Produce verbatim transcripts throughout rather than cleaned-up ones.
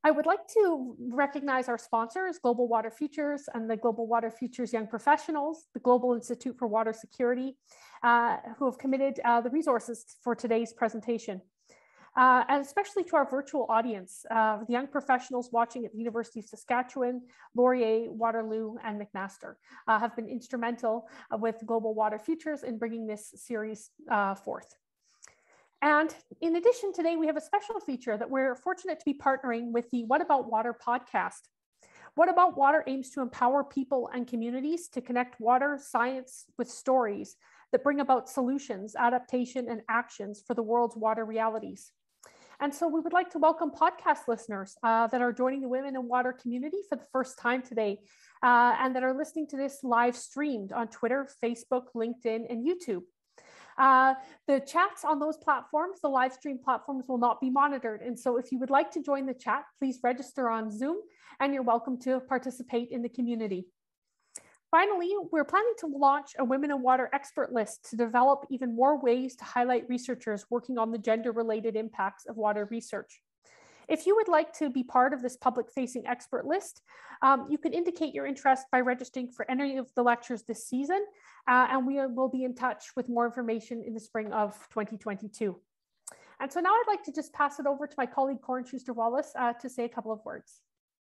I would like to recognize our sponsors, Global Water Futures and the Global Water Futures Young Professionals, the Global Institute for Water Security, uh, who have committed uh, the resources for today's presentation. Uh, and especially to our virtual audience, uh, the young professionals watching at the University of Saskatchewan, Laurier, Waterloo, and McMaster uh, have been instrumental uh, with Global Water Futures in bringing this series uh, forth. And in addition, today we have a special feature that we're fortunate to be partnering with the What About Water podcast. What About Water aims to empower people and communities to connect water science with stories that bring about solutions, adaptation, and actions for the world's water realities. And so we would like to welcome podcast listeners uh, that are joining the Women in Water community for the first time today, uh, and that are listening to this live streamed on Twitter, Facebook, LinkedIn, and YouTube. Uh, the chats on those platforms, the live stream platforms, will not be monitored. And so if you would like to join the chat, please register on Zoom and you're welcome to participate in the community. Finally, we're planning to launch a Women in Water expert list to develop even more ways to highlight researchers working on the gender-related impacts of water research. If you would like to be part of this public-facing expert list, um, you can indicate your interest by registering for any of the lectures this season, uh, and we will be in touch with more information in the spring of twenty twenty-two. And so now I'd like to just pass it over to my colleague, Corin Schuster-Wallace, uh, to say a couple of words.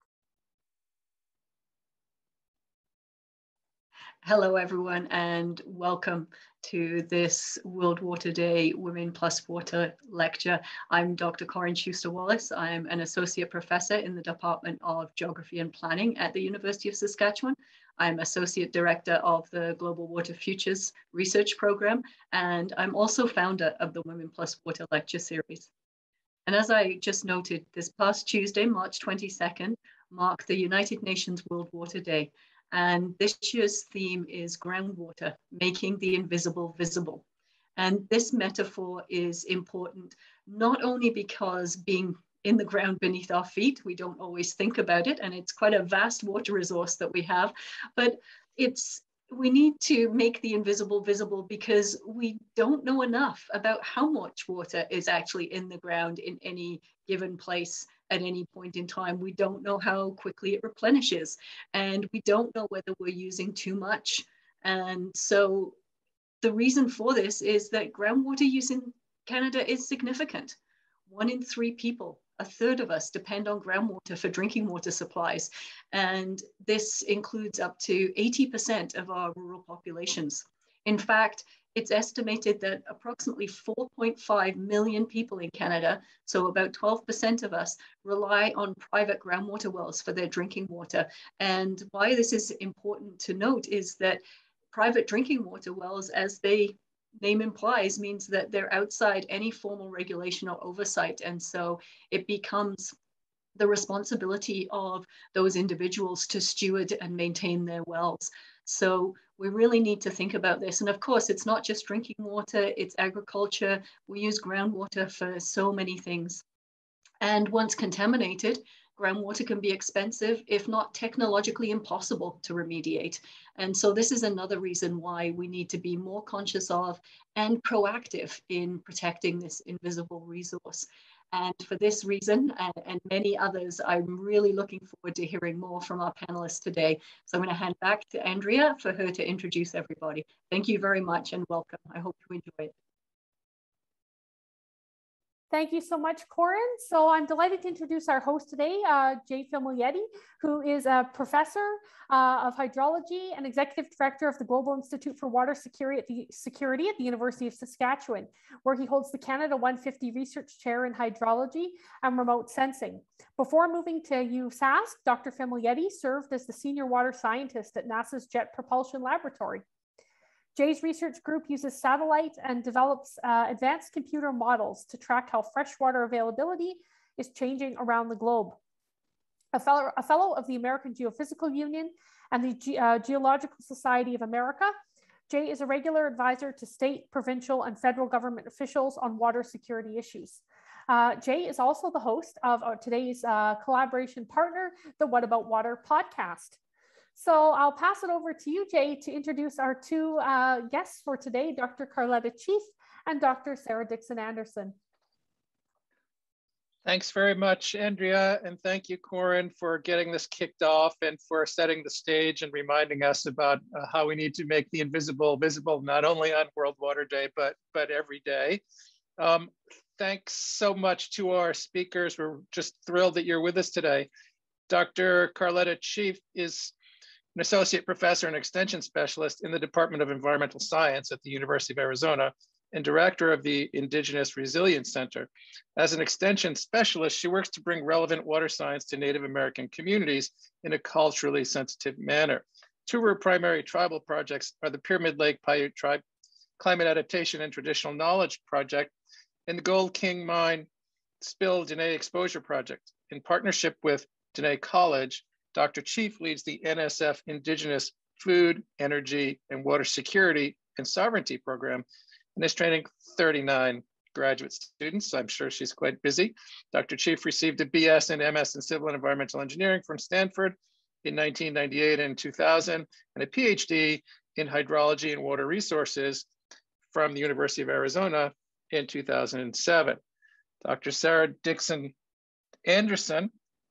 Hello, everyone, and welcome to this World Water Day Women Plus Water lecture. I'm Doctor Corin Schuster-Wallace. I'm an associate professor in the Department of Geography and Planning at the University of Saskatchewan. I'm associate director of the Global Water Futures Research Program, and I'm also founder of the Women Plus Water lecture series. And as I just noted, this past Tuesday, March twenty-second, marked the United Nations World Water Day. And this year's theme is groundwater, making the invisible visible. And this metaphor is important, not only because being in the ground beneath our feet, we don't always think about it, and it's quite a vast water resource that we have, but it's we need to make the invisible visible because we don't know enough about how much water is actually in the ground in any given place at any point in time. We don't know how quickly it replenishes, and we don't know whether we're using too much. And so the reason for this is that groundwater use in Canada is significant. One in three people, a third of us, depend on groundwater for drinking water supplies. And this includes up to eighty percent of our rural populations. In fact, it's estimated that approximately four point five million people in Canada, so about twelve percent of us, rely on private groundwater wells for their drinking water. And why this is important to note is that private drinking water wells, as they name implies, means that they're outside any formal regulation or oversight. And so it becomes the responsibility of those individuals to steward and maintain their wells. So we really need to think about this. And of course, it's not just drinking water, it's agriculture. We use groundwater for so many things. And once contaminated, groundwater can be expensive, if not technologically impossible to remediate. And so this is another reason why we need to be more conscious of and proactive in protecting this invisible resource. And for this reason and, and many others, I'm really looking forward to hearing more from our panelists today. So I'm going to hand back to Andrea for her to introduce everybody. Thank you very much and welcome. I hope you enjoy it. Thank you so much, Corin. So I'm delighted to introduce our host today, uh, Jay Filmietti, who is a professor uh, of hydrology and executive director of the Global Institute for Water Security at, the, Security at the University of Saskatchewan, where he holds the Canada one fifty Research Chair in Hydrology and Remote Sensing. Before moving to U S A S C, Doctor Filmietti served as the senior water scientist at NASA's Jet Propulsion Laboratory. Jay's research group uses satellite and develops uh, advanced computer models to track how freshwater availability is changing around the globe. A fellow, a fellow of the American Geophysical Union and the Ge uh, Geological Society of America, Jay is a regular advisor to state, provincial, and federal government officials on water security issues. Uh, Jay is also the host of uh, today's uh, collaboration partner, the What About Water podcast. So I'll pass it over to you, Jay, to introduce our two uh, guests for today, Doctor Karletta Cheif and Doctor Sarah Dixon Anderson. Thanks very much, Andrea, and thank you, Corin, for getting this kicked off and for setting the stage and reminding us about uh, how we need to make the invisible visible, not only on World Water Day, but, but every day. Um, thanks so much to our speakers. We're just thrilled that you're with us today. Doctor Karletta Cheif is an associate professor and extension specialist in the Department of Environmental Science at the University of Arizona and director of the Indigenous Resilience Center. As an extension specialist, she works to bring relevant water science to Native American communities in a culturally sensitive manner. Two of her primary tribal projects are the Pyramid Lake Paiute Tribe Climate Adaptation and Traditional Knowledge Project and the Gold King Mine Spill Diné Exposure Project. In partnership with Diné College, Doctor Cheif leads the N S F Indigenous Food, Energy, and Water Security and Sovereignty Program, and is training thirty-nine graduate students. I'm sure she's quite busy. Doctor Cheif received a B S and M S in Civil and Environmental Engineering from Stanford in nineteen ninety-eight and two thousand, and a P H D in Hydrology and Water Resources from the University of Arizona in two thousand seven. Doctor Sarah Dixon Anderson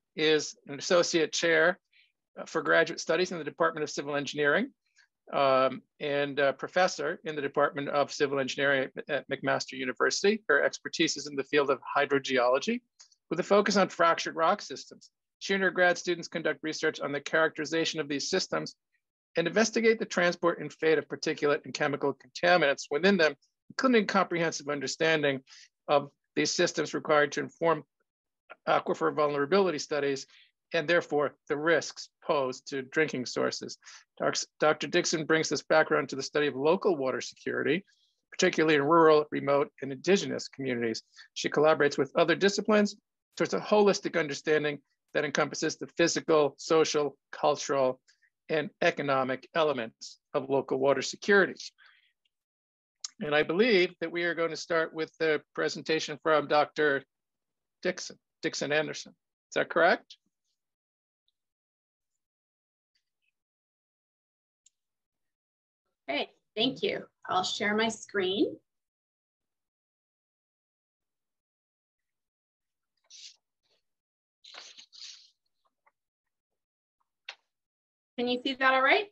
is an associate chair for graduate studies in the Department of Civil Engineering um, and a professor in the Department of Civil Engineering at McMaster University. Her expertise is in the field of hydrogeology with a focus on fractured rock systems. She and her grad students conduct research on the characterization of these systems and investigate the transport and fate of particulate and chemical contaminants within them, including comprehensive understanding of these systems required to inform aquifer vulnerability studies and therefore the risks posed to drinking sources. Doctor Dixon brings this background to the study of local water security, particularly in rural, remote, and indigenous communities. She collaborates with other disciplines towards a holistic understanding that encompasses the physical, social, cultural, and economic elements of local water security. And I believe that we are going to start with the presentation from Doctor Dixon, Dixon Anderson. Is that correct? Great, thank you. I'll share my screen. Can you see that all right?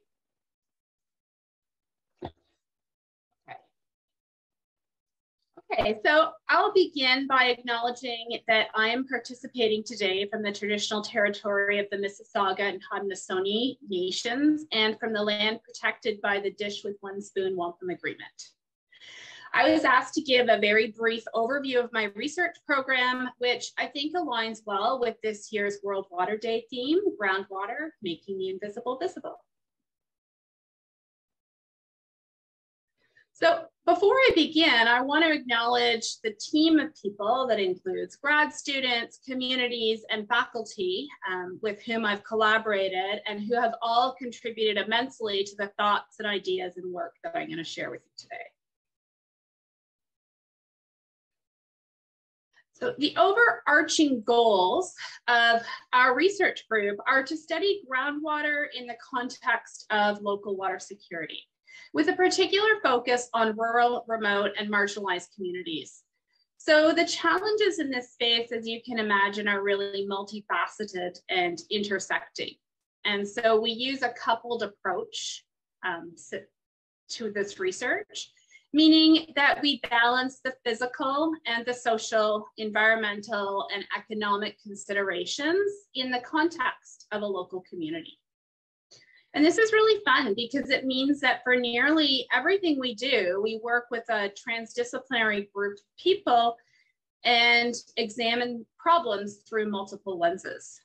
Okay, so I'll begin by acknowledging that I am participating today from the traditional territory of the Mississauga and Haudenosaunee nations and from the land protected by the Dish with One Spoon Wampum Agreement. I was asked to give a very brief overview of my research program, which I think aligns well with this year's World Water Day theme, Groundwater, Making the Invisible Visible. So before I begin, I want to acknowledge the team of people that includes grad students, communities, and faculty um, with whom I've collaborated and who have all contributed immensely to the thoughts and ideas and work that I'm going to share with you today. So the overarching goals of our research group are to study groundwater in the context of local water security, with a particular focus on rural, remote, and marginalized communities. So the challenges in this space, as you can imagine, are really multifaceted and intersecting. And so we use a coupled approach um, to this research, meaning that we balance the physical and the social, environmental, and economic considerations in the context of a local community. And this is really fun because it means that for nearly everything we do, we work with a transdisciplinary group of people and examine problems through multiple lenses.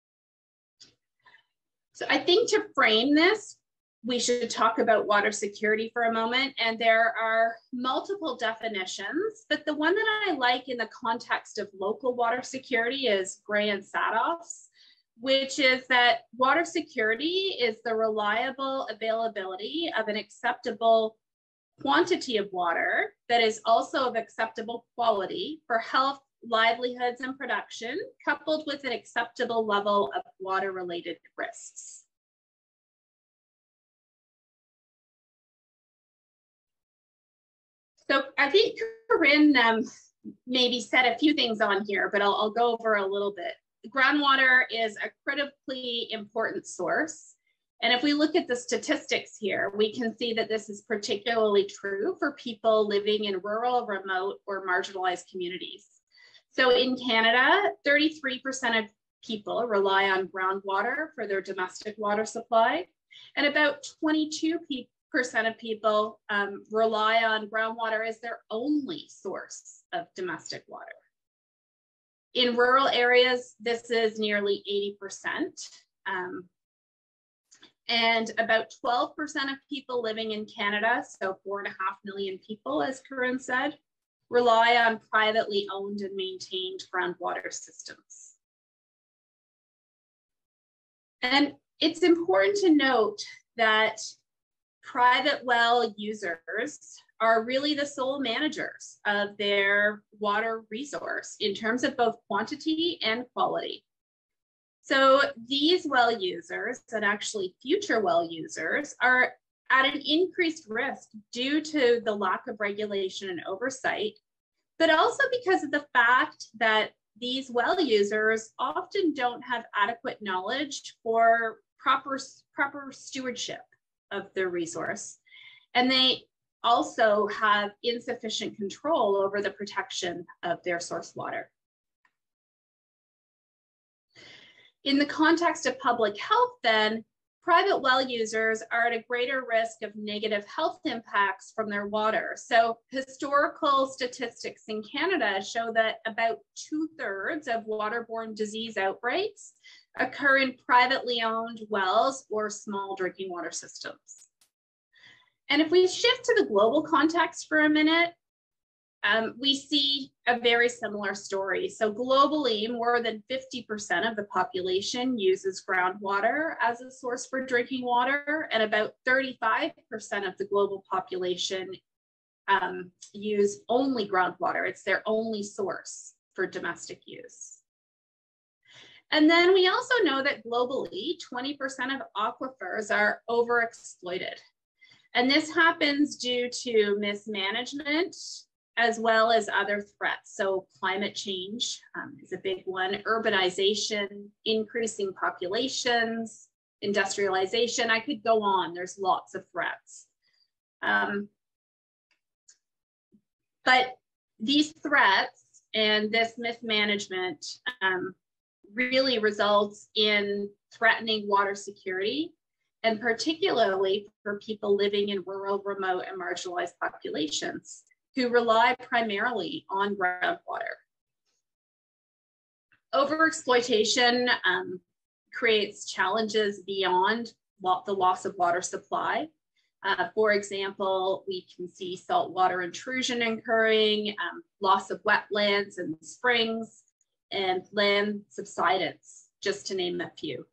So I think to frame this, we should talk about water security for a moment. And there are multiple definitions, but the one that I like in the context of local water security is Gray and Sadoff's, which is that water security is the reliable availability of an acceptable quantity of water that is also of acceptable quality for health, livelihoods, and production, coupled with an acceptable level of water-related risks. So I think Corinne um, maybe set a few things on here, but I'll, I'll go over a little bit. Groundwater is a critically important source. And if we look at the statistics here, we can see that this is particularly true for people living in rural, remote, or marginalized communities. So in Canada, thirty-three percent of people rely on groundwater for their domestic water supply, and about twenty-two percent of people um, rely on groundwater as their only source of domestic water. In rural areas, this is nearly eighty percent. Um, and about twelve percent of people living in Canada, so four and a half million people, as Corinne said, rely on privately owned and maintained groundwater systems. And it's important to note that private well users are really the sole managers of their water resource in terms of both quantity and quality. So these well users, and actually future well users, are at an increased risk due to the lack of regulation and oversight, but also because of the fact that these well users often don't have adequate knowledge for proper, proper stewardship of their resource. And they also have insufficient control over the protection of their source water. In the context of public health, then, private well users are at a greater risk of negative health impacts from their water. So historical statistics in Canada show that about two-thirds of waterborne disease outbreaks occur in privately owned wells or small drinking water systems. And if we shift to the global context for a minute, um, we see a very similar story. So globally, more than fifty percent of the population uses groundwater as a source for drinking water, and about thirty-five percent of the global population um, use only groundwater. It's their only source for domestic use. And then we also know that globally, twenty percent of aquifers are overexploited. And this happens due to mismanagement, as well as other threats. So climate change um, is a big one, urbanization, increasing populations, industrialization. I could go on, there's lots of threats. Um, but these threats and this mismanagement um, really results in threatening water security, and particularly for people living in rural, remote, and marginalized populations who rely primarily on groundwater. Overexploitation um, creates challenges beyond the loss of water supply. Uh, for example, we can see saltwater intrusion occurring, um, loss of wetlands and springs, and land subsidence, just to name a few.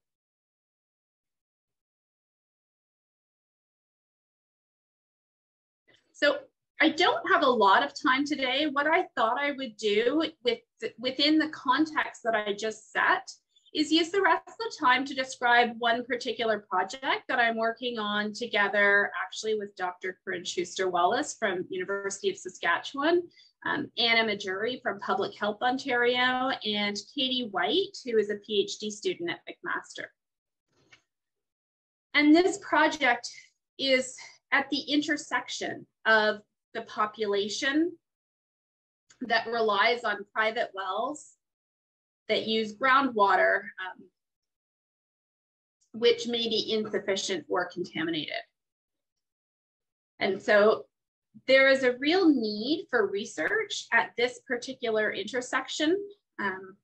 So I don't have a lot of time today. What I thought I would do with, within the context that I just set is use the rest of the time to describe one particular project that I'm working on together actually with Doctor Corinne Schuster-Wallace from University of Saskatchewan, um, Anna Majuri from Public Health Ontario, and Katie White, who is a PhD student at McMaster. And this project is at the intersection of the population that relies on private wells that use groundwater, um, which may be insufficient or contaminated. And so there is a real need for research at this particular intersection. Um,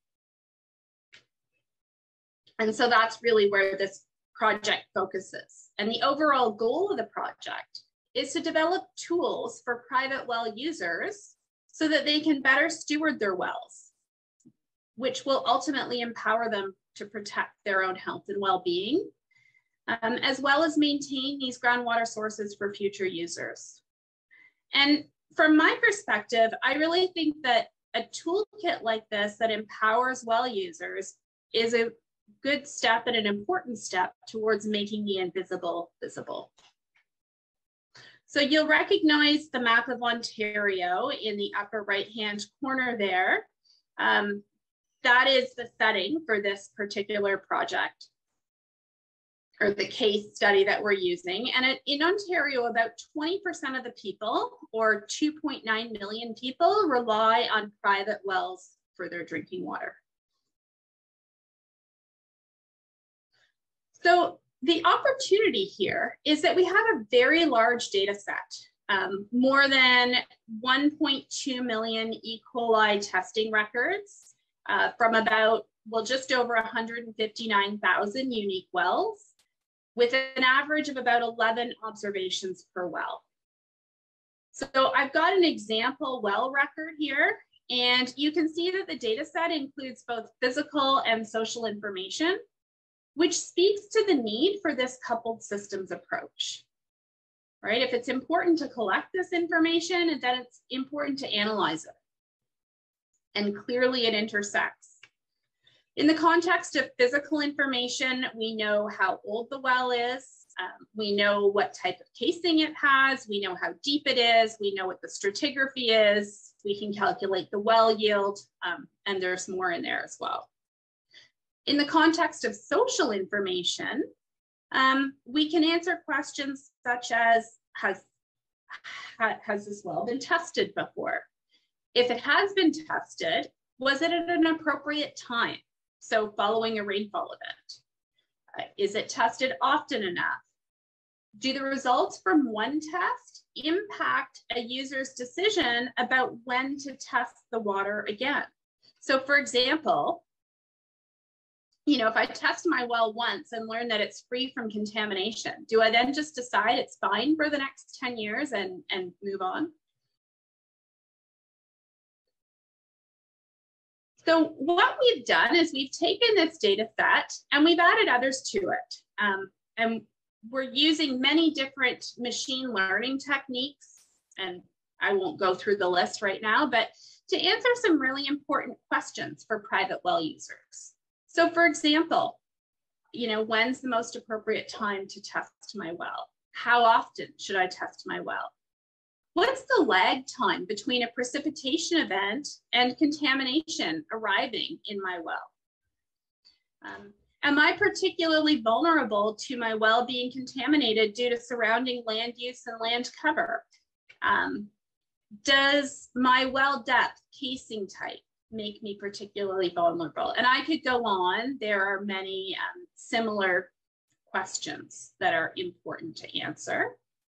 and so that's really where this project focuses. And the overall goal of the project is to develop tools for private well users so that they can better steward their wells, which will ultimately empower them to protect their own health and well-being, um, as well as maintain these groundwater sources for future users. And from my perspective, I really think that a toolkit like this that empowers well users is a good step and an important step towards making the invisible visible. So you'll recognize the map of Ontario in the upper right-hand corner there. Um, that is the setting for this particular project, or the case study that we're using. And it, in Ontario, about twenty percent of the people, or two point nine million people, rely on private wells for their drinking water. So the opportunity here is that we have a very large data set, um, more than one point two million E. coli testing records uh, from about, well, just over one hundred fifty-nine thousand unique wells, with an average of about eleven observations per well. So I've got an example well record here, and you can see that the data set includes both physical and social information, which speaks to the need for this coupled systems approach, right? If it's important to collect this information, then it's important to analyze it. And clearly it intersects. In the context of physical information, we know how old the well is. Um, we know what type of casing it has. We know how deep it is. We know what the stratigraphy is. We can calculate the well yield, um, and there's more in there as well. In the context of social information, um, we can answer questions such as, has, has this well been tested before? If it has been tested, was it at an appropriate time? So following a rainfall event. Uh, is it tested often enough? Do the results from one test impact a user's decision about when to test the water again? So for example, you know, if I test my well once and learn that it's free from contamination, do I then just decide it's fine for the next ten years and, and move on? So what we've done is we've taken this data set and we've added others to it. Um, and we're using many different machine learning techniques, and I won't go through the list right now, but to answer some really important questions for private well users. So for example, you know, when's the most appropriate time to test my well? How often should I test my well? What's the lag time between a precipitation event and contamination arriving in my well? Um, am I particularly vulnerable to my well being contaminated due to surrounding land use and land cover? Um, does my well depth, casing type, make me particularly vulnerable? And I could go on. There are many um, similar questions that are important to answer.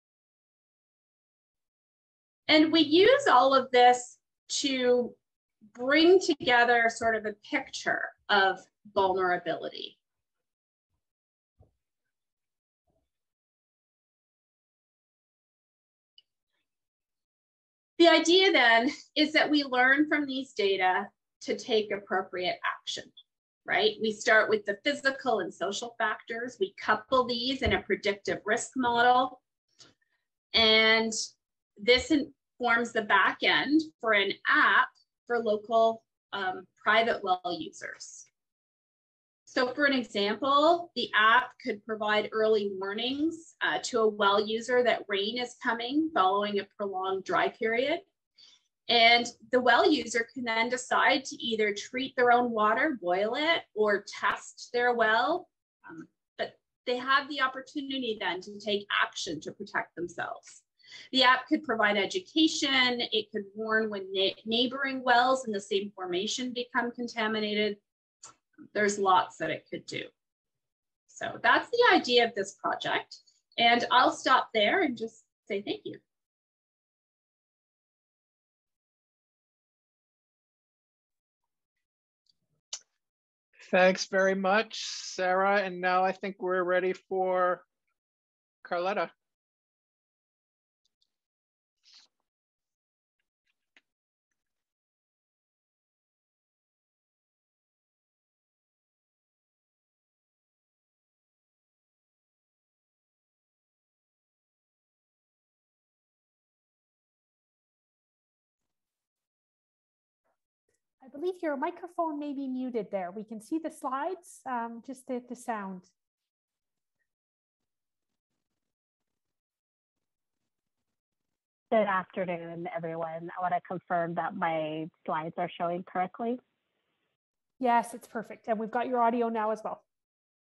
And we use all of this to bring together sort of a picture of vulnerability. The idea then is that we learn from these data to take appropriate action, right? We start with the physical and social factors. We couple these in a predictive risk model. And this informs the back end for an app for local um, private well users. So for an example, the app could provide early warnings uh, to a well user that rain is coming following a prolonged dry period. And the well user can then decide to either treat their own water, boil it, or test their well. Um, but they have the opportunity then to take action to protect themselves. The app could provide education. It could warn when na- neighboring wells in the same formation become contaminated. There's lots that it could do. So that's the idea of this project. And I'll stop there and just say thank you. Thanks very much, Sarah. And now I think we're ready for Karletta. I believe your microphone may be muted there. We can see the slides, um, just the, the sound. Good afternoon, everyone. I want to confirm that my slides are showing correctly. Yes, it's perfect. And we've got your audio now as well.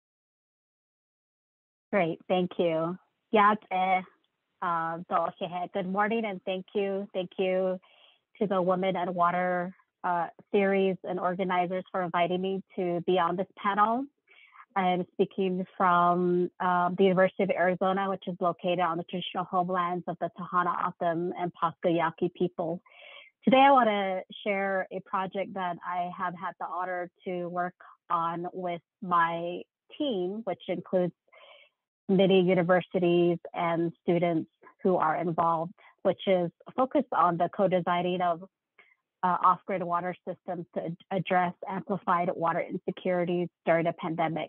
Great, thank you. Yeah, uh, good morning and thank you. Thank you to the Women and Water uh, series and organizers for inviting me to be on this panel. I'm speaking from um, the University of Arizona, which is located on the traditional homelands of the Tohono O'odham and Pasco Yaqui people. Today, I want to share a project that I have had the honor to work on with my team, which includes many universities and students who are involved, which is focused on the co-designing of Uh, off-grid water systems to ad address amplified water insecurities during a pandemic.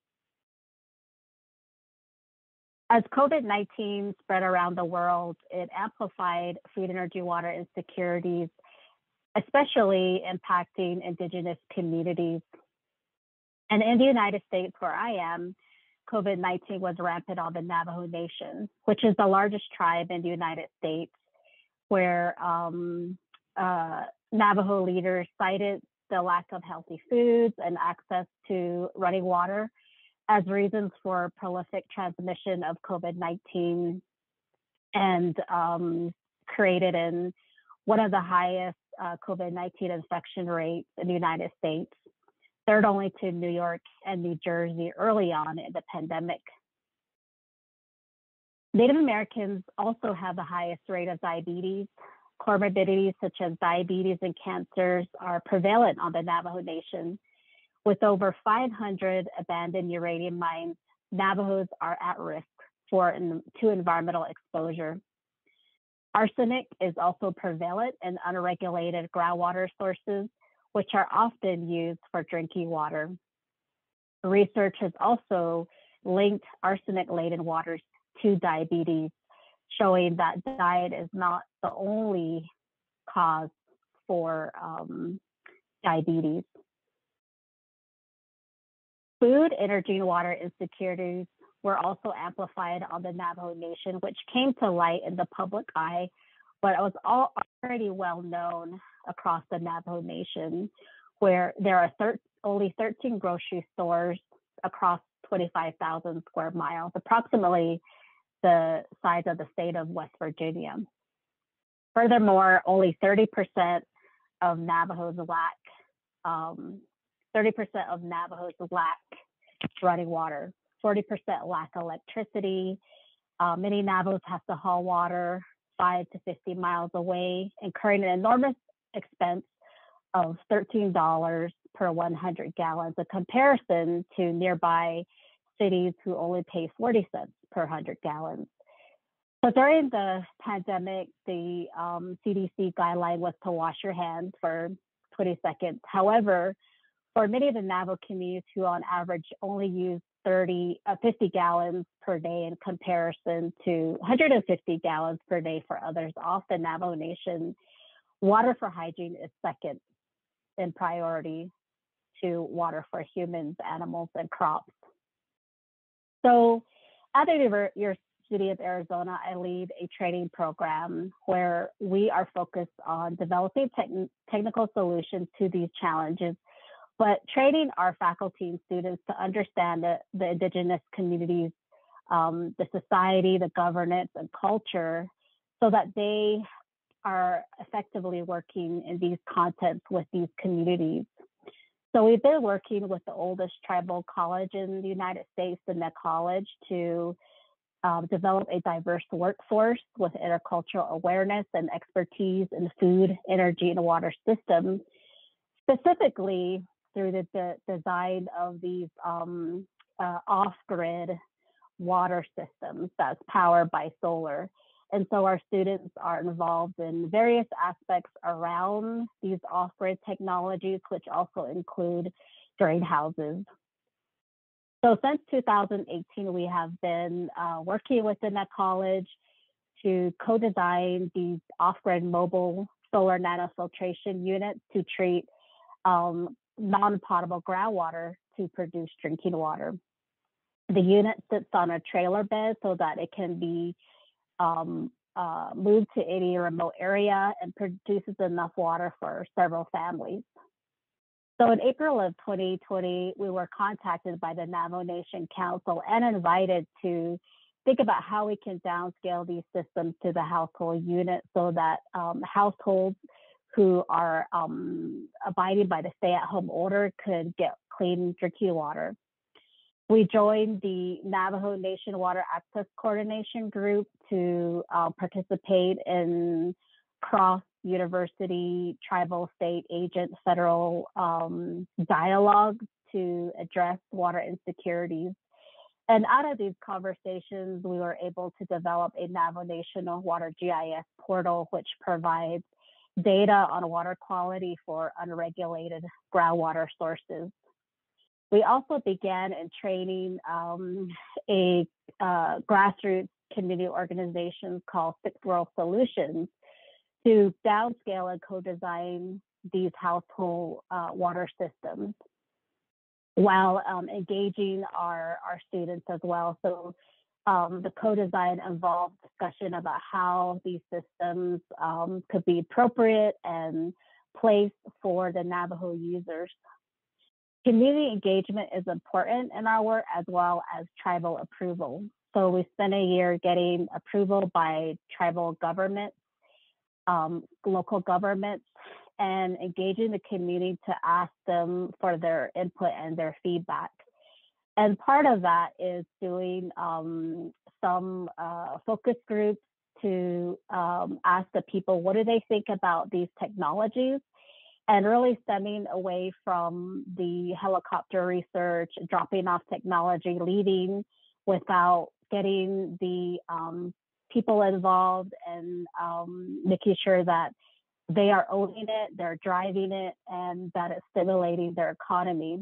As COVID nineteen spread around the world, it amplified food, energy, water insecurities, especially impacting Indigenous communities. And in the United States, where I am, COVID nineteen was rampant on the Navajo Nation, which is the largest tribe in the United States, where um, uh, Navajo leaders cited the lack of healthy foods and access to running water as reasons for prolific transmission of COVID nineteen, and um, created in one of the highest uh, COVID nineteen infection rates in the United States, third only to New York and New Jersey early on in the pandemic. Native Americans also have the highest rate of diabetes. Comorbidities such as diabetes and cancers are prevalent on the Navajo Nation. With over five hundred abandoned uranium mines, Navajos are at risk for to environmental exposure. Arsenic is also prevalent in unregulated groundwater sources, which are often used for drinking water. Research has also linked arsenic-laden waters to diabetes, showing that diet is not the only cause for um, diabetes. Food, energy, and water insecurities were also amplified on the Navajo Nation, which came to light in the public eye, but it was all already well known across the Navajo Nation, where there are thir only thirteen grocery stores across twenty-five thousand square miles, approximately the size of the state of West Virginia. Furthermore, only thirty percent of Navajos lack, um, thirty percent of Navajos lack running water, forty percent lack electricity. Uh, many Navajos have to haul water five to fifty miles away, incurring an enormous expense of thirteen dollars per one hundred gallons, a comparison to nearby cities who only pay forty cents per one hundred gallons. So during the pandemic, the um, C D C guideline was to wash your hands for twenty seconds. However, for many of the Navajo communities who on average only use thirty, uh, fifty gallons per day in comparison to one hundred fifty gallons per day for others off the Navajo Nation, water for hygiene is second in priority to water for humans, animals, and crops. So at the University of Arizona, I lead a training program where we are focused on developing te technical solutions to these challenges, but training our faculty and students to understand the, the Indigenous communities, um, the society, the governance, and culture, so that they are effectively working in these contexts with these communities. So we've been working with the oldest tribal college in the United States, Diné College, to um, develop a diverse workforce with intercultural awareness and expertise in food, energy, and water systems, specifically through the, the design of these um, uh, off-grid water systems that's powered by solar. And so our students are involved in various aspects around these off-grid technologies, which also include drain houses. So since two thousand eighteen, we have been uh, working within that college to co-design these off-grid mobile solar nanofiltration units to treat um, non-potable groundwater to produce drinking water. The unit sits on a trailer bed so that it can be um, uh, move to any remote area and produces enough water for several families. So in April of twenty twenty, we were contacted by the Navajo Nation Council and invited to think about how we can downscale these systems to the household unit so that um, households who are um, abiding by the stay-at-home order could get clean drinking water. We joined the Navajo Nation Water Access Coordination Group to uh, participate in cross-university, tribal, state, agent, federal um, dialogue to address water insecurities. And out of these conversations, we were able to develop a Navajo Nation Water G I S portal, which provides data on water quality for unregulated groundwater sources. We also began in training um, a uh, grassroots community organization called Sixth World Solutions to downscale and co-design these household uh, water systems while um, engaging our, our students as well. So um, the co-design involved discussion about how these systems um, could be appropriate and placed for the Navajo users. Community engagement is important in our work as well as tribal approval. So we spent a year getting approval by tribal governments, um, local governments, and engaging the community to ask them for their input and their feedback. And part of that is doing um, some uh, focus groups to um, ask the people, what do they think about these technologies? And really stemming away from the helicopter research, dropping off technology, leading without getting the um, people involved and um, making sure that they are owning it, they're driving it, and that it's stimulating their economy.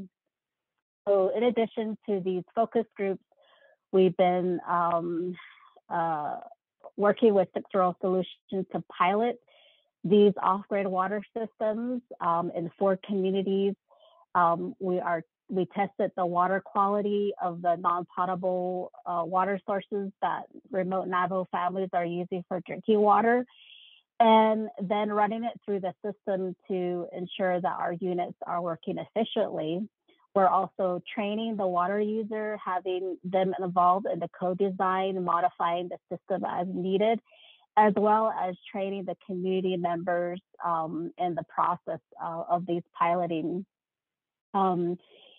So in addition to these focus groups, we've been um, uh, working with Sixth World Solutions to pilot these off-grid water systems um, in four communities. Um, we are we tested the water quality of the non-potable uh, water sources that remote Navajo families are using for drinking water, and then running it through the system to ensure that our units are working efficiently. We're also training the water user, having them involved in the co-design, modifying the system as needed, as well as training the community members um, in the process uh, of these piloting. Um,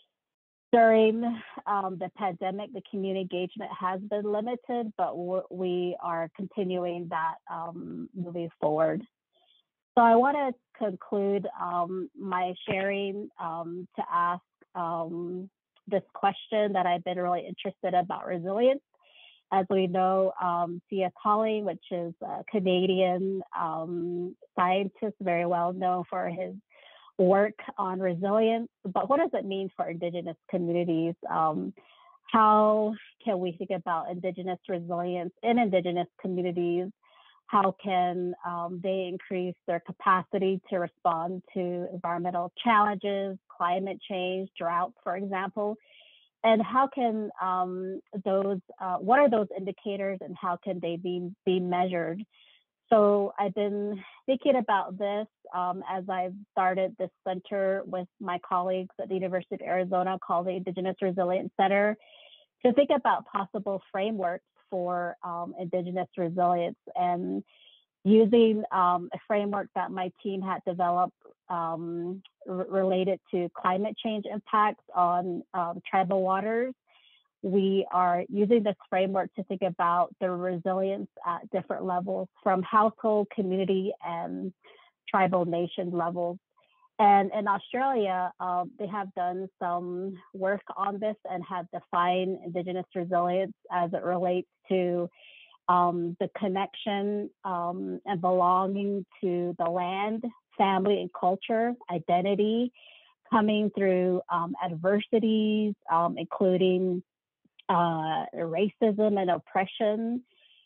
during um, the pandemic, the community engagement has been limited, but we are continuing that um, moving forward. So I want to conclude um, my sharing um, to ask um, this question that I've been really interested about resilience. As we know, um, C S Holling, which is a Canadian um, scientist, very well known for his work on resilience, but what does it mean for Indigenous communities? Um, how can we think about Indigenous resilience in Indigenous communities? How can um, they increase their capacity to respond to environmental challenges, climate change, drought, for example? And how can um, those, uh, what are those indicators and how can they be, be measured? So I've been thinking about this um, as I've started this center with my colleagues at the University of Arizona called the Indigenous Resilience Center to think about possible frameworks for um, Indigenous resilience, and using um, a framework that my team had developed um, related to climate change impacts on um, tribal waters. We are using this framework to think about the resilience at different levels, from household, community, and tribal nation levels. And in Australia, uh, they have done some work on this and have defined Indigenous resilience as it relates to um, the connection um, and belonging to the land, family, and culture, identity, coming through um, adversities, um, including uh, racism and oppression,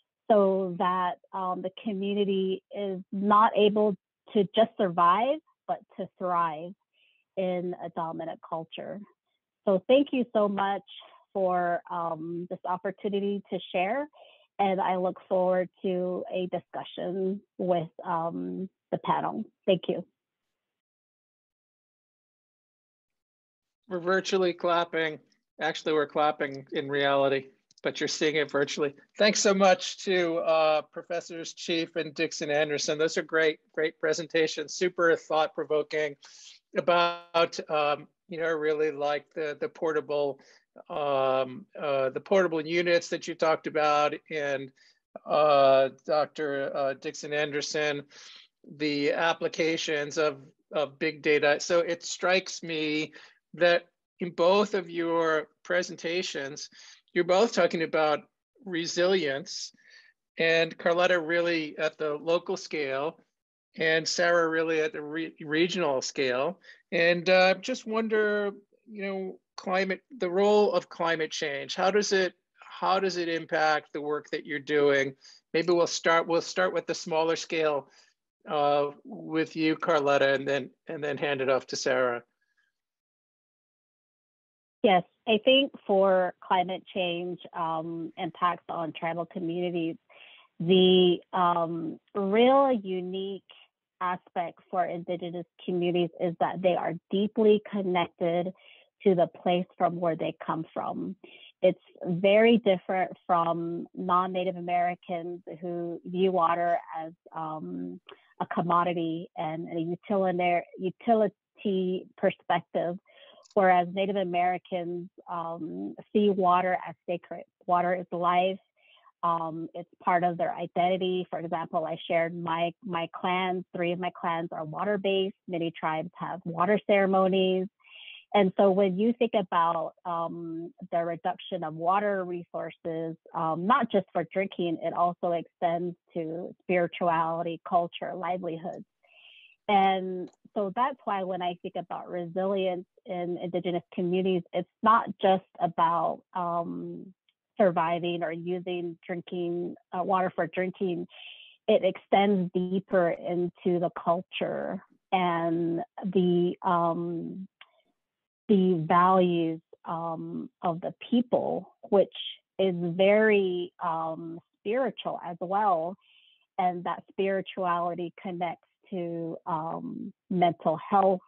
so that um, the community is not able to just survive, but to thrive in a dominant culture. So thank you so much for um, this opportunity to share. and I look forward to a discussion with um, the panel. Thank you. We're virtually clapping. Actually, we're clapping in reality, but you're seeing it virtually. Thanks so much to uh, Professors Cheif and Dixon Anderson. Those are great, great presentations, super thought-provoking about, um, you know, I really like the, the portable, um, uh, the portable units that you talked about, and uh, Doctor Uh, Dixon Anderson, the applications of, of big data. So it strikes me that in both of your presentations, you're both talking about resilience, and Karletta really at the local scale, and Sarah really at the re regional scale. And uh, just wonder, you know, climate, the role of climate change. How does it, how does it impact the work that you're doing? Maybe we'll start, we'll start with the smaller scale uh, with you, Karletta, and then and then hand it off to Sarah. Yes, I think for climate change um, impacts on tribal communities, the um, real unique aspect for Indigenous communities is that they are deeply connected to the place from where they come from. It's very different from non-Native Americans who view water as um, a commodity and a utilitarian utility perspective, whereas Native Americans um, see water as sacred. Water is life. Um, it's part of their identity. For example, I shared my, my clans, three of my clans are water-based. Many tribes have water ceremonies. And so when you think about um, the reduction of water resources, um, not just for drinking, it also extends to spirituality, culture, livelihoods. And so that's why when I think about resilience in Indigenous communities, it's not just about um, surviving or using drinking uh, water for drinking. It extends deeper into the culture and the um, the values um, of the people, which is very um, spiritual as well. And that spirituality connects to um, mental health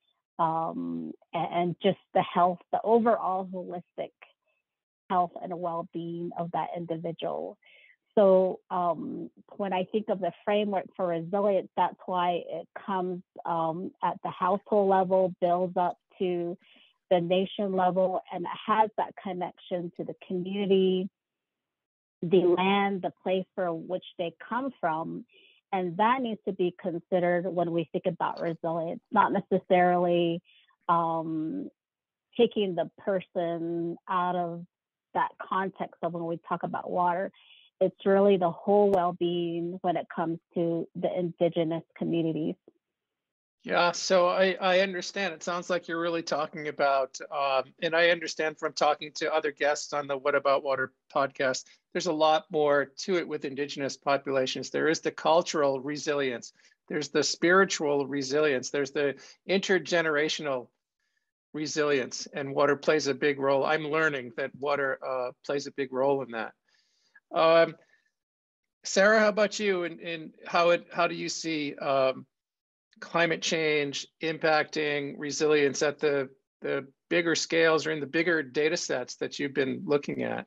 um, and just the health, the overall holistic health and well-being of that individual. So um, when I think of the framework for resilience, that's why it comes um, at the household level, builds up to the nation level, and it has that connection to the community, the land, the place for which they come from. And that needs to be considered when we think about resilience, not necessarily um, taking the person out of that context of when we talk about water. It's really the whole well-being when it comes to the Indigenous communities. Yeah, so I, I understand. It sounds like you're really talking about, um, and I understand from talking to other guests on the What About Water podcast, there's a lot more to it with Indigenous populations. There is the cultural resilience, there's the spiritual resilience, there's the intergenerational resilience, and water plays a big role. I'm learning that water uh, plays a big role in that. Um, Sarah, how about you? And, and how, it, how do you see um, climate change impacting resilience at the, the bigger scales or in the bigger data sets that you've been looking at?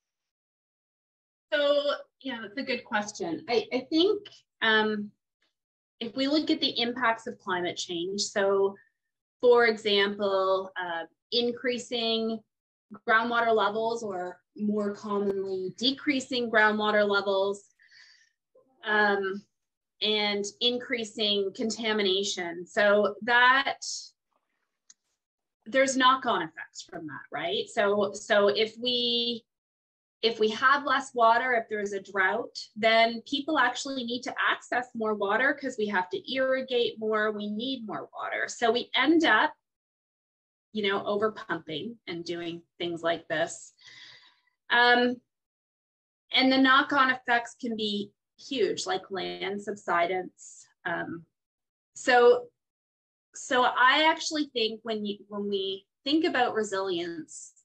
So, yeah, that's a good question. I, I think um, if we look at the impacts of climate change, so for example, uh, increasing groundwater levels, or more commonly decreasing groundwater levels, um, and increasing contamination. So that there's knock-on effects from that, right? So, so if we if we have less water, if there's a drought, then people actually need to access more water because we have to irrigate more, we need more water. So we end up, you know, over pumping and doing things like this. Um, and the knock-on effects can be huge, like land subsidence. Um, so, so I actually think when you when we think about resilience,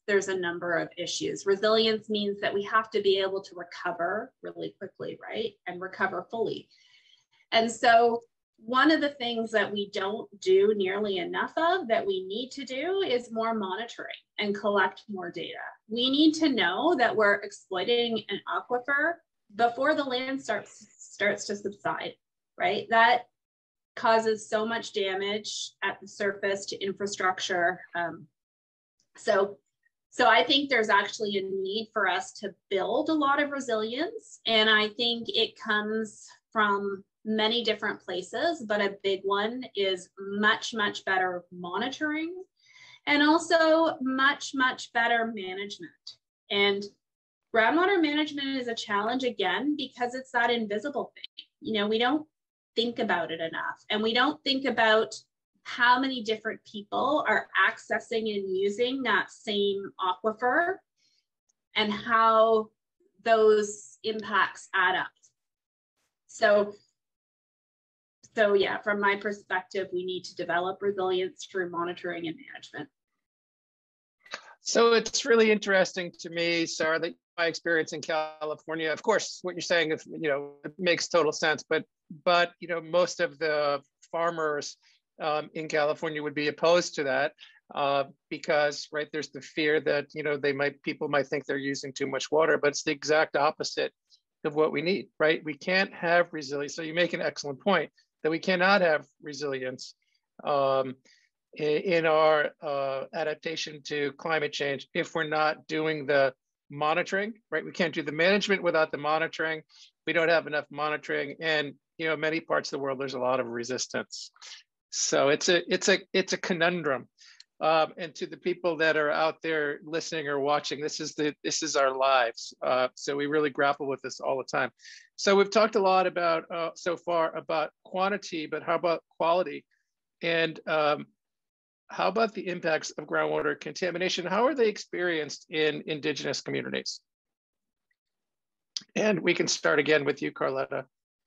there's a number of issues. Resilience means that we have to be able to recover really quickly, right? And recover fully. And so one of the things that we don't do nearly enough of that we need to do is more monitoring and collect more data. We need to know that we're exploiting an aquifer before the land starts, starts to subside, right? That causes so much damage at the surface to infrastructure. Um, so, so I think there's actually a need for us to build a lot of resilience. And I think it comes from many different places, but a big one is much, much better monitoring and also much, much better management. And groundwater management is a challenge again, because it's that invisible thing. You know, we don't think about it enough, and we don't think about how many different people are accessing and using that same aquifer and how those impacts add up. So So yeah, from my perspective, we need to develop resilience through monitoring and management. So it's really interesting to me, Sarah, that my experience in California, of course, what you're saying, if, you know, it makes total sense, but, but, you know, most of the farmers um, in California would be opposed to that uh, because, right, there's the fear that, you know, they might, people might think they're using too much water, but it's the exact opposite of what we need, right? We can't have resilience. So you make an excellent point that we cannot have resilience um, in, in our uh, adaptation to climate change if we're not doing the monitoring, right? We can't do the management without the monitoring. We don't have enough monitoring, and you know, many parts of the world there's a lot of resistance. So it's a it's a it's a conundrum. Um, and to the people that are out there listening or watching, this is the this is our lives. Uh, so we really grapple with this all the time. So we've talked a lot about uh, so far about quantity, but how about quality? And um, how about the impacts of groundwater contamination? How are they experienced in Indigenous communities? And we can start again with you, Karletta.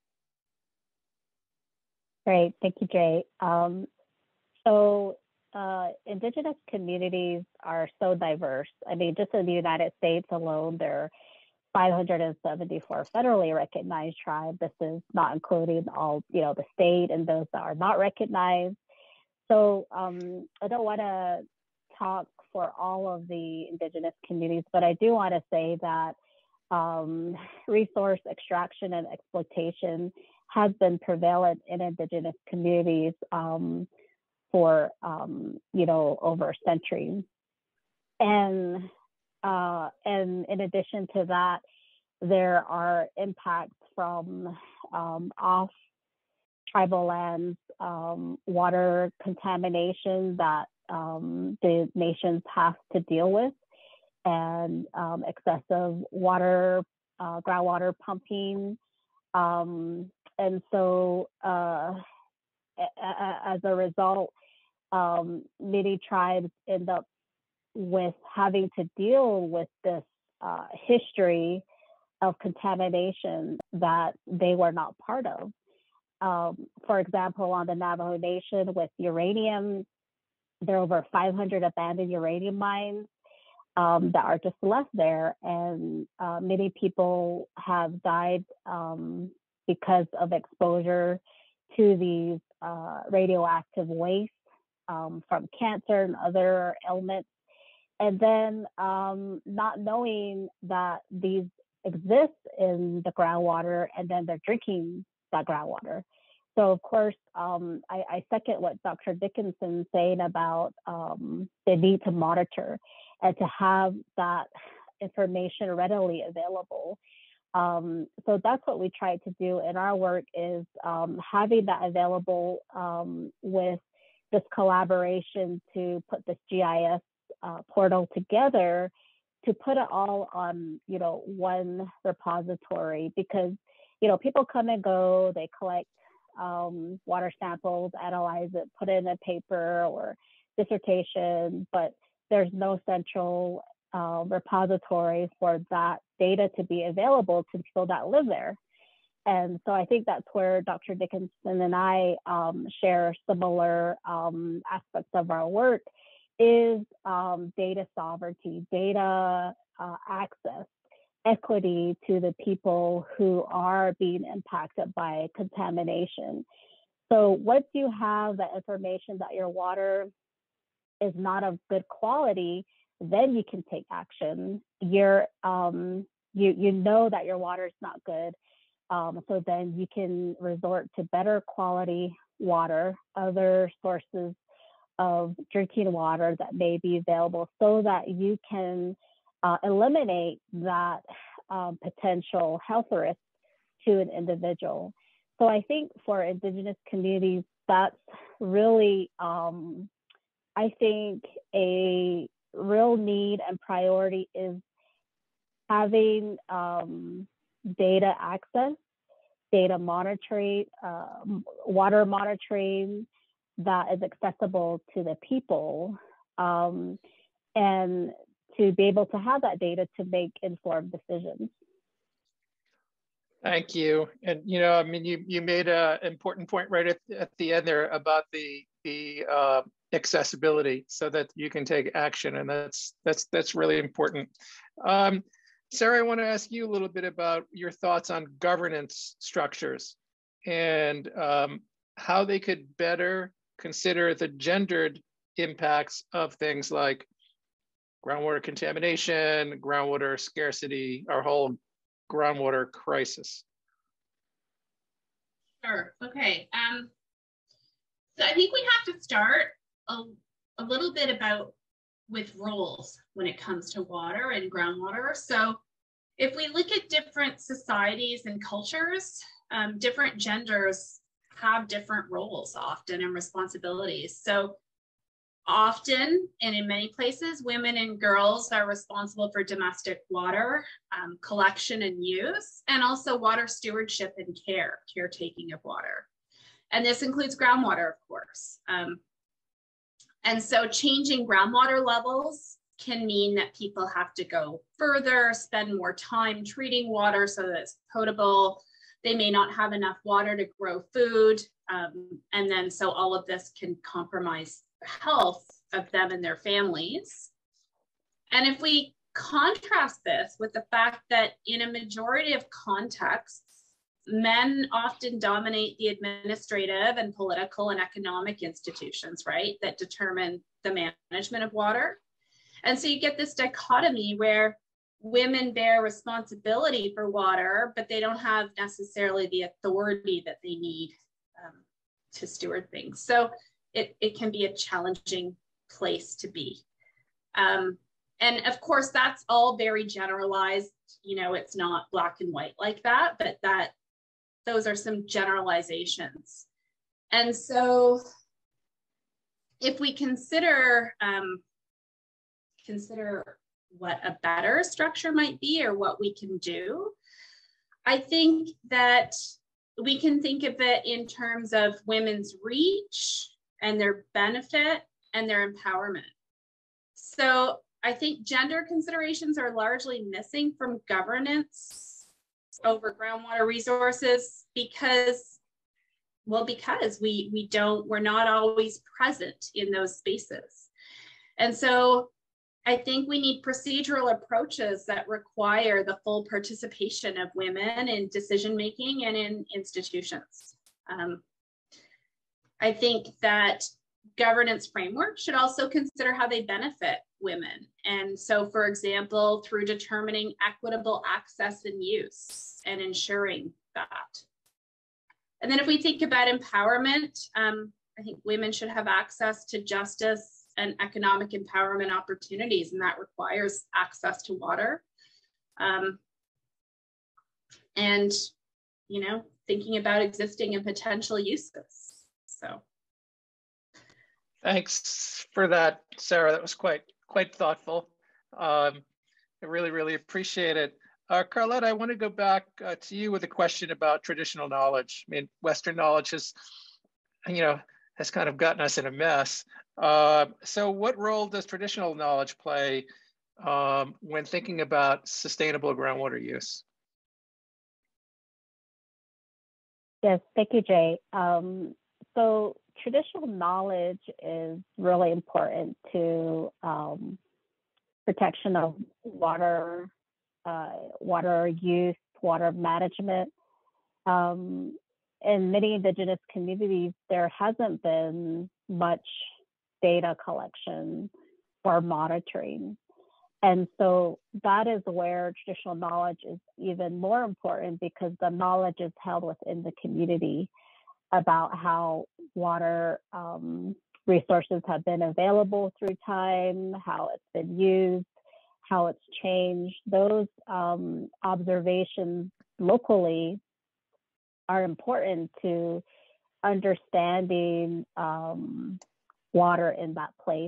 Great, thank you, Jay. Um, so. Uh, Indigenous communities are so diverse. I mean, just in the United States alone, there are five hundred seventy-four federally recognized tribes. This is not including all, you know, the state and those that are not recognized. So um, I don't want to talk for all of the Indigenous communities, but I do want to say that um, resource extraction and exploitation has been prevalent in Indigenous communities um, for, um, you know, over a century. And, uh, and in addition to that, there are impacts from um, off tribal lands, um, water contamination that um, the nations have to deal with, and um, excessive water, uh, groundwater pumping. Um, and so uh, as a result, Um, many tribes end up with having to deal with this uh, history of contamination that they were not part of. Um, for example, on the Navajo Nation with uranium, there are over five hundred abandoned uranium mines um, that are just left there. And uh, many people have died um, because of exposure to these uh, radioactive wastes. Um, from cancer and other ailments, and then um, not knowing that these exist in the groundwater, and then they're drinking that groundwater. So of course, um, I, I second what Doctor Dickinson's saying about um, the need to monitor and to have that information readily available. Um, so that's what we try to do in our work, is um, having that available um, with this collaboration to put this G I S uh, portal together, to put it all on, you know, one repository, because, you know, people come and go, they collect um, water samples, analyze it, put it in a paper or dissertation, but there's no central uh, repository for that data to be available to people that live there. And so I think that's where Doctor Dickinson and I um, share similar um, aspects of our work, is um, data sovereignty, data uh, access, equity to the people who are being impacted by contamination. So once you have the information that your water is not of good quality, then you can take action. You're, um, you, you know that your water is not good. Um, so then you can resort to better quality water, other sources of drinking water that may be available, so that you can uh, eliminate that um, potential health risk to an individual. So I think for Indigenous communities, that's really, um, I think, a real need and priority is having um, data access, data monitoring, uh, water monitoring that is accessible to the people, um, and to be able to have that data to make informed decisions. Thank you. And, you know, I mean, you, you made an important point right at, at the end there about the, the uh, accessibility, so that you can take action. And that's, that's, that's really important. Um, Sarah, I want to ask you a little bit about your thoughts on governance structures and um, how they could better consider the gendered impacts of things like groundwater contamination, groundwater scarcity, our whole groundwater crisis. Sure. Okay. Um, so I think we have to start a, a little bit about with roles when it comes to water and groundwater. So if we look at different societies and cultures, um, different genders have different roles often and responsibilities. So often, and in many places, women and girls are responsible for domestic water um, collection and use, and also water stewardship and care, caretaking of water. And this includes groundwater, of course. Um, and so changing groundwater levels can mean that people have to go further, spend more time treating water so that it's potable. They may not have enough water to grow food. Um, and then so all of this can compromise the health of them and their families. And if we contrast this with the fact that in a majority of contexts, men often dominate the administrative and political and economic institutions, right, that determine the management of water. And so you get this dichotomy where women bear responsibility for water, but they don't have necessarily the authority that they need um, to steward things. So it, it can be a challenging place to be. Um, and of course, that's all very generalized. You know, it's not black and white like that, but that those are some generalizations. And so if we consider, um, consider what a better structure might be or what we can do, I think that we can think of it in terms of women's reach and their benefit and their empowerment. So I think gender considerations are largely missing from governance over groundwater resources because, well, because we, we don't, we're not always present in those spaces. And so I think we need procedural approaches that require the full participation of women in decision-making and in institutions. Um, I think that governance frameworks should also consider how they benefit women. And so, for example, through determining equitable access and use and ensuring that. And then if we think about empowerment, um, I think women should have access to justice and economic empowerment opportunities, and that requires access to water. Um, and, you know, thinking about existing and potential uses, so. Thanks for that, Sarah. That was quite, quite thoughtful. Um, I really, really appreciate it. Uh, Karletta, I want to go back uh, to you with a question about traditional knowledge. I mean, Western knowledge has, you know, has kind of gotten us in a mess. Uh, so what role does traditional knowledge play um, when thinking about sustainable groundwater use? Yes, thank you, Jay. Um, so traditional knowledge is really important to um, protection of water, uh, water use, water management. Um, in many Indigenous communities, there hasn't been much data collection or monitoring. And so that is where traditional knowledge is even more important, because the knowledge is held within the community about how water um, resources have been available through time, how it's been used, how it's changed. Those um, observations locally are important to understanding um, water in that place.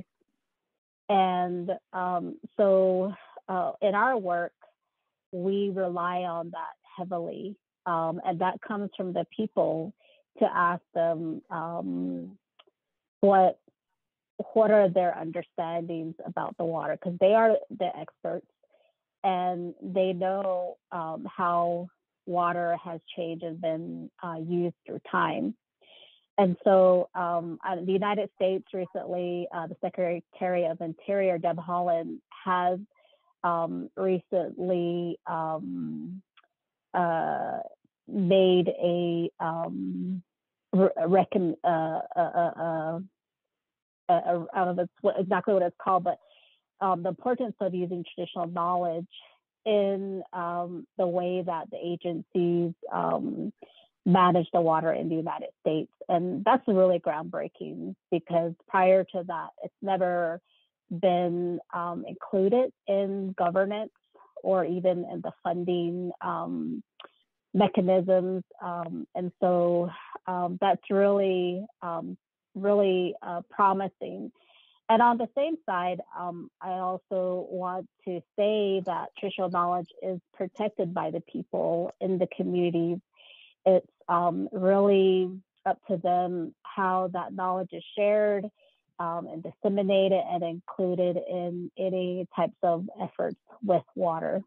And um, so uh, in our work, we rely on that heavily. Um, and that comes from the people, to ask them um, what, what are their understandings about the water, because they are the experts and they know um, how water has changed and been uh, used through time. And so um, the United States recently, uh, the Secretary of Interior, Deb Haaland, has um, recently um, uh, made a um, reckon, uh, uh, uh, uh, uh, I don't know what, exactly what it's called, but um, the importance of using traditional knowledge in um, the way that the agencies um, manage the water in the United States. And that's really groundbreaking, because prior to that, it's never been um, included in governance or even in the funding um, mechanisms. Um, and so um, that's really, um, really uh, promising. And on the same side, um, I also want to say that traditional knowledge is protected by the people in the communities. It's um, really up to them how that knowledge is shared um, and disseminated and included in any types of efforts with water.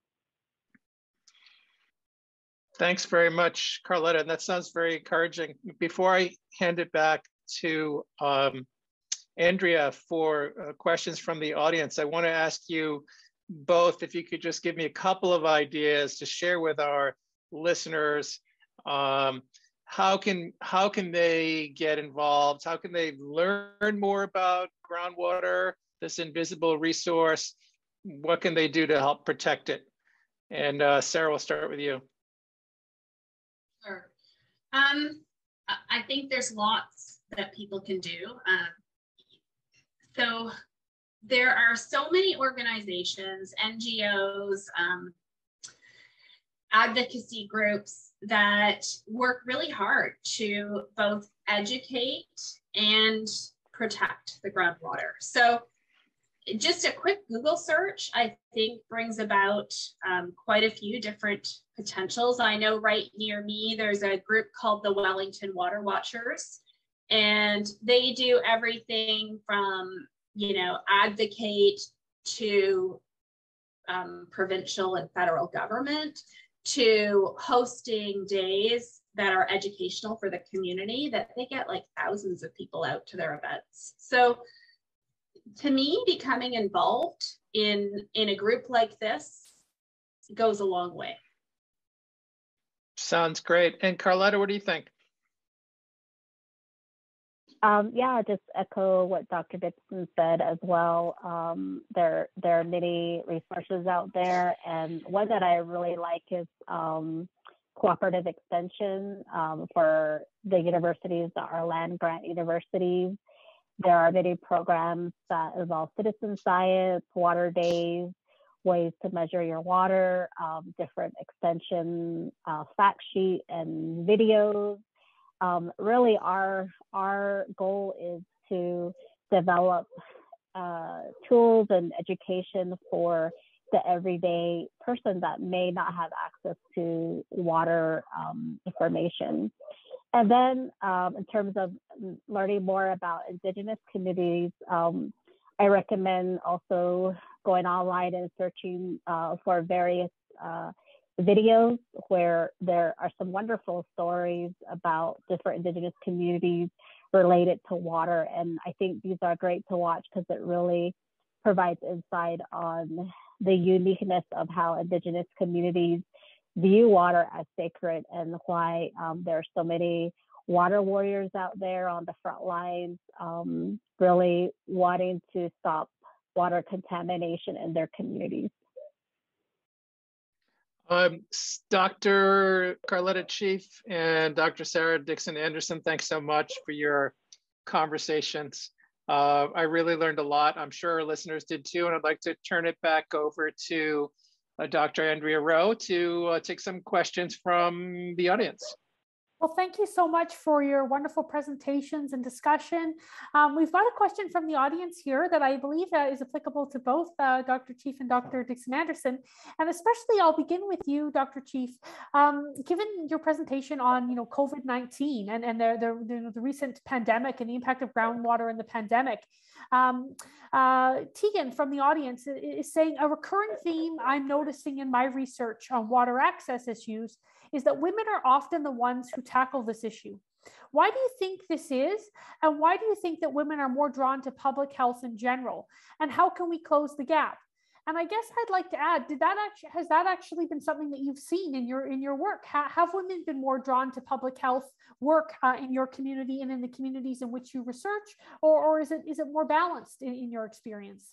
Thanks very much, Karletta. And that sounds very encouraging. Before I hand it back to um, Andrea for uh, questions from the audience, I want to ask you both if you could just give me a couple of ideas to share with our listeners. Um, how can how can they get involved? How can they learn more about groundwater, this invisible resource? What can they do to help protect it? And uh, Sarah, we'll start with you. Sure. Um, I think there's lots that people can do. Um, so there are so many organizations, N G Os, um, advocacy groups that work really hard to both educate and protect the groundwater. So just a quick Google search, I think, brings about um, quite a few different potentials. I know right near me, there's a group called the Wellington Water Watchers, and they do everything from, you know, advocate to um, provincial and federal government, to hosting days that are educational for the community, that they get like thousands of people out to their events. So to me, becoming involved in, in a group like this goes a long way. Sounds great. And Karletta, what do you think? Um, yeah, just echo what Doctor Dixon said as well. Um, there, there are many resources out there, and one that I really like is um, cooperative extension um, for the universities that are land grant universities. There are many programs that involve citizen science, water days, ways to measure your water, um, different extension uh, fact sheet and videos. Um, really, our, our goal is to develop uh, tools and education for the everyday person that may not have access to water um, information. And then um, in terms of learning more about Indigenous communities, um, I recommend also going online and searching uh, for various uh, videos where there are some wonderful stories about different Indigenous communities related to water. And I think these are great to watch because it really provides insight on the uniqueness of how Indigenous communities view water as sacred, and why um, there are so many water warriors out there on the front lines, um, really wanting to stop water contamination in their communities. Um, Doctor Karletta Cheif and Doctor Sarah Dixon Anderson, thanks so much for your conversations. Uh, I really learned a lot. I'm sure our listeners did too. And I'd like to turn it back over to uh, Doctor Andrea Rowe to uh, take some questions from the audience. Well, thank you so much for your wonderful presentations and discussion. Um, we've got a question from the audience here that I believe uh, is applicable to both uh, Doctor Cheif and Doctor Dixon Anderson. And especially, I'll begin with you, Doctor Cheif. Um, given your presentation on, you know, COVID nineteen and, and the, the, the recent pandemic and the impact of groundwater in the pandemic, um, uh, Tegan from the audience is saying a recurring theme I'm noticing in my research on water access issues is that women are often the ones who tackle this issue. Why do you think this is? And why do you think that women are more drawn to public health in general? And how can we close the gap? And I guess I'd like to add, did that actually, has that actually been something that you've seen in your, in your work? Ha have women been more drawn to public health work uh, in your community and in the communities in which you research? Or, or is it, is it more balanced in, in your experience?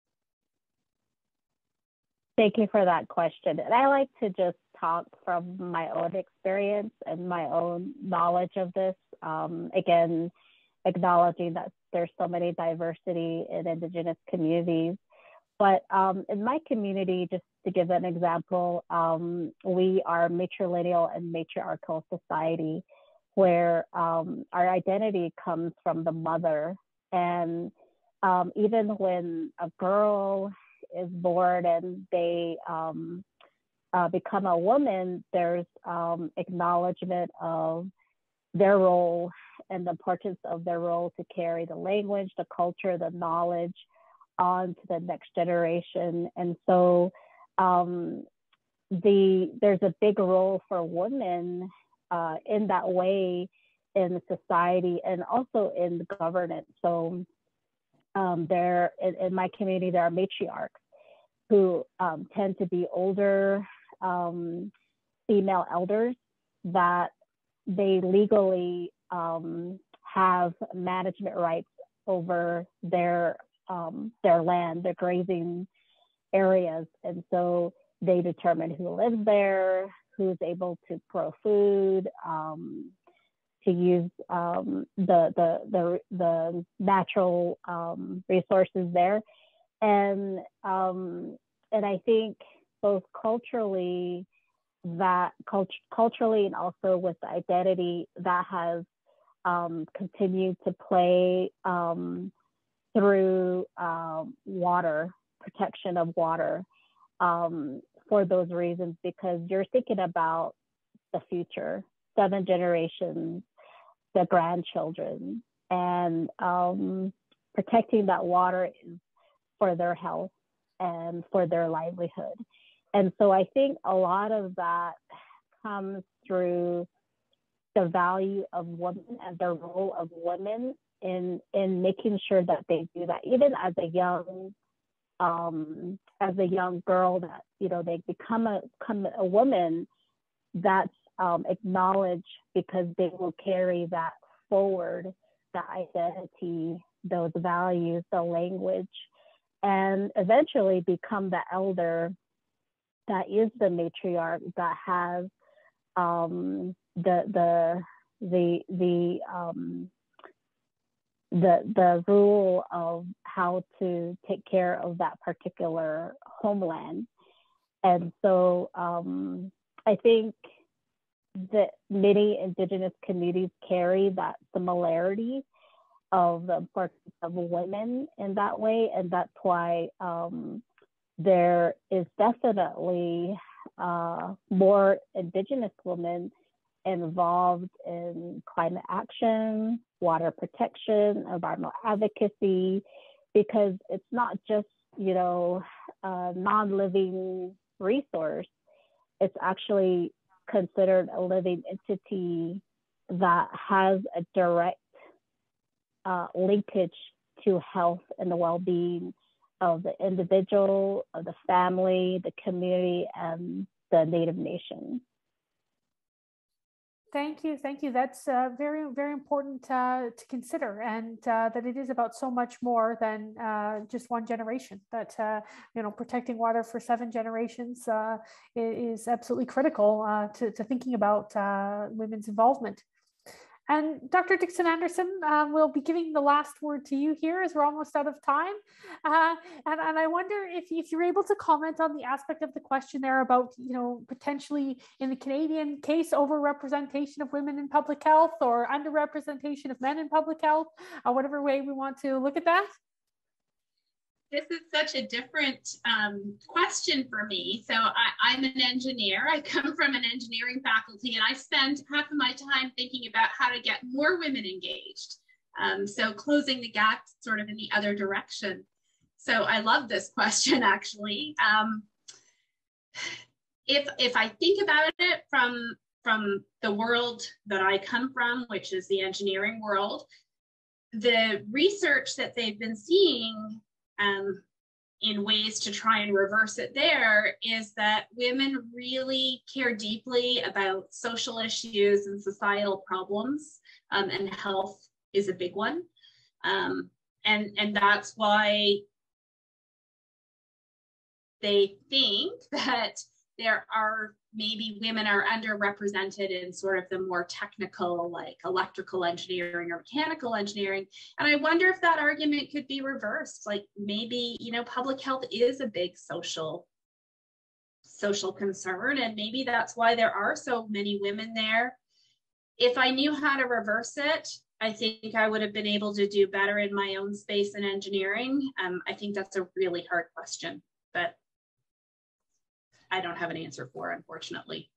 Thank you for that question. And I like to just talk from my own experience and my own knowledge of this. Um, again, acknowledging that there's so many diversity in Indigenous communities. But um, in my community, just to give an example, um, we are matrilineal and matriarchal society where um, our identity comes from the mother. And um, even when a girl is born and they um, uh, become a woman, there's um, acknowledgement of their role and the importance of their role to carry the language, the culture, the knowledge on to the next generation. And so um, the there's a big role for women uh, in that way in society and also in governance. So um, there in, in my community, there are matriarchs who um, tend to be older um, female elders that they legally um, have management rights over their um, their land, their grazing areas. And so they determine who lives there, who's able to grow food, um, to use um, the, the, the, the natural um, resources there. And, um, and I think both culturally, that cult culturally and also with the identity that has um, continued to play um, through um, water, protection of water um, for those reasons, because you're thinking about the future, seven generations, the grandchildren, and um, protecting that water is for their health and for their livelihood. And so I think a lot of that comes through the value of women and the role of women in, in making sure that they do that, even as a young, um, as a young girl that, you know, they become a, become a woman that's um, acknowledged because they will carry that forward, the identity, those values, the language, and eventually become the elder that is the matriarch that has um, the the the the um, the the rule of how to take care of that particular homeland. And so um, I think that many Indigenous communities carry that similarity of the importance of women in that way, and that's why um, there is definitely uh, more Indigenous women involved in climate action, water protection, environmental advocacy, because it's not just, you know, a non-living resource. It's actually considered a living entity that has a direct uh, linkage to health and the well-being of the individual, of the family, the community, and the Native nation. Thank you, thank you. That's uh, very, very important uh, to consider, and uh, that it is about so much more than uh, just one generation. That uh, you know, protecting water for seven generations uh, is absolutely critical uh, to, to thinking about uh, women's involvement. And Doctor Dixon-Anderson, uh, we'll be giving the last word to you here as we're almost out of time. Uh, and, and I wonder if, if you're able to comment on the aspect of the question there about, you know, potentially in the Canadian case, overrepresentation of women in public health or underrepresentation of men in public health, uh, whatever way we want to look at that. This is such a different um, question for me. So I, I'm an engineer. I come from an engineering faculty, and I spend half of my time thinking about how to get more women engaged. Um, so closing the gap sort of in the other direction. So I love this question, actually. Um, if, if I think about it from, from the world that I come from, which is the engineering world, the research that they've been seeing Um, in ways to try and reverse it there is that women really care deeply about social issues and societal problems, um, and health is a big one. Um, and, and that's why they think that there are maybe women are underrepresented in sort of the more technical, like electrical engineering or mechanical engineering. And I wonder if that argument could be reversed. Like maybe, you know, public health is a big social, social concern, and maybe that's why there are so many women there. If I knew how to reverse it, I think I would have been able to do better in my own space in engineering. Um, I think that's a really hard question, but I don't have an answer for, unfortunately.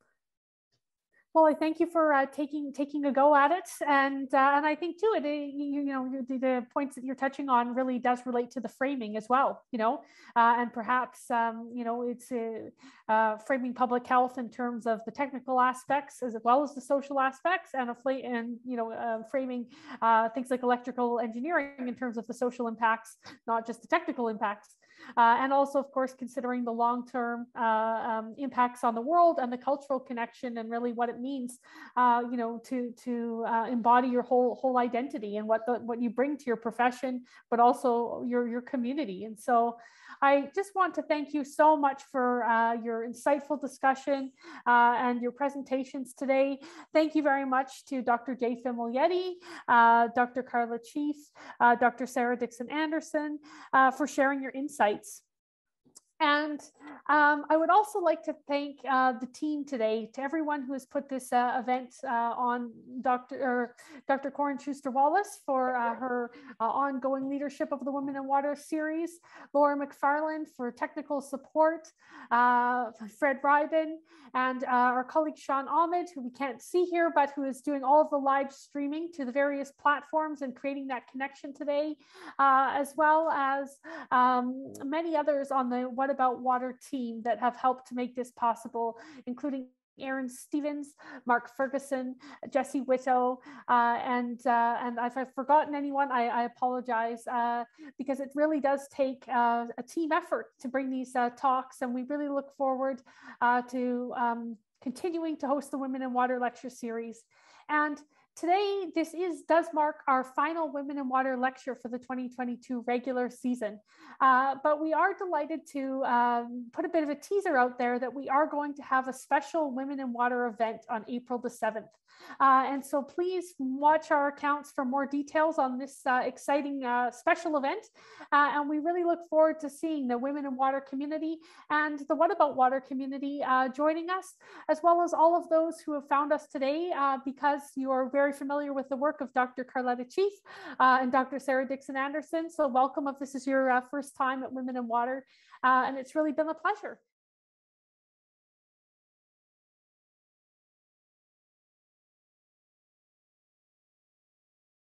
Well, I thank you for uh, taking taking a go at it, and uh, and I think too, it, you, you know, the, the points that you're touching on really does relate to the framing as well, you know, uh, and perhaps um, you know, it's uh, uh, framing public health in terms of the technical aspects as well as the social aspects, and a and you know, uh, framing uh, things like electrical engineering in terms of the social impacts, not just the technical impacts. Uh, and also, of course, considering the long-term uh, um, impacts on the world and the cultural connection, and really what it means, uh, you know, to to uh, embody your whole whole identity and what the, what you bring to your profession, but also your your community. And so, I just want to thank you so much for uh, your insightful discussion uh, and your presentations today. Thank you very much to Doctor Jay Fimel-Yeti, uh, Doctor Karletta Cheif, uh, Doctor Sarah Dixon-Anderson uh, for sharing your insights. And um, I would also like to thank uh, the team today, to everyone who has put this uh, event uh, on, Doctor or Doctor Corin Schuster-Wallace for uh, her uh, ongoing leadership of the Women in Water series, Laura McFarland for technical support, uh, Fred Ryben, and uh, our colleague Sean Ahmed, who we can't see here, but who is doing all of the live streaming to the various platforms and creating that connection today, uh, as well as um, many others on the What About Water team that have helped to make this possible, including Aaron Stevens, Mark Ferguson, Jesse Whitto, uh, and uh, and if I've forgotten anyone, I, I apologize, uh, because it really does take uh, a team effort to bring these uh, talks, and we really look forward uh, to um, continuing to host the Women in Water lecture series. And today, this is does mark our final Women in Water lecture for the twenty twenty-two regular season. Uh, but we are delighted to um, put a bit of a teaser out there that we are going to have a special Women in Water event on April the seventh. Uh, and so please watch our accounts for more details on this uh, exciting uh, special event. Uh, and we really look forward to seeing the Women in Water community and the What About Water community uh, joining us, as well as all of those who have found us today uh, because you are very familiar with the work of Doctor Karletta Cheif uh, and Doctor Sarah Dixon-Anderson. So welcome if this is your uh, first time at Women in Water. Uh, and it's really been a pleasure.